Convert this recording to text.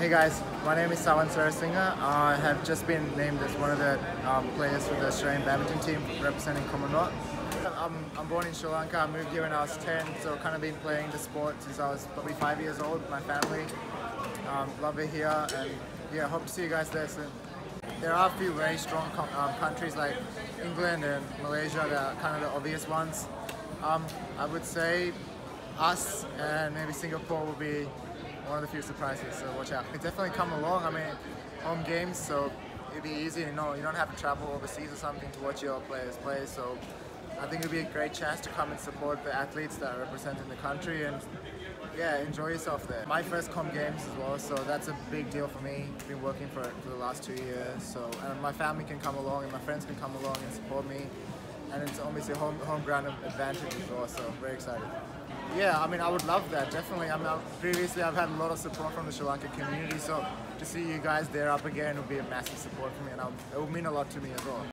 Hey guys, my name is Sawan Sarasinghe. I have just been named as one of the players for the Australian badminton team representing Commonwealth. I'm born in Sri Lanka. I moved here when I was 10, so kind of been playing the sport since I was probably 5 years old with my family. Love it here, and yeah, hope to see you guys there soon. There are a few very strong countries like England and Malaysia that are kind of the obvious ones. I would say us and maybe Singapore will be one of the few surprises, so watch out. You definitely come along. I mean, home games, so it'd be easy. You don't have to travel overseas or something to watch your players play. So I think it'd be a great chance to come and support the athletes that are representing the country and yeah, enjoy yourself there. My first com games as well, so that's a big deal for me. I've been working for it for the last 2 years, so and my family can come along and my friends can come along and support me. And it's obviously home ground advantage as well, so I'm very excited. Yeah, I mean, I would love that, definitely. I mean, previously I've had a lot of support from the Sri Lanka community, so to see you guys there up again would be a massive support for me, and it would mean a lot to me as well.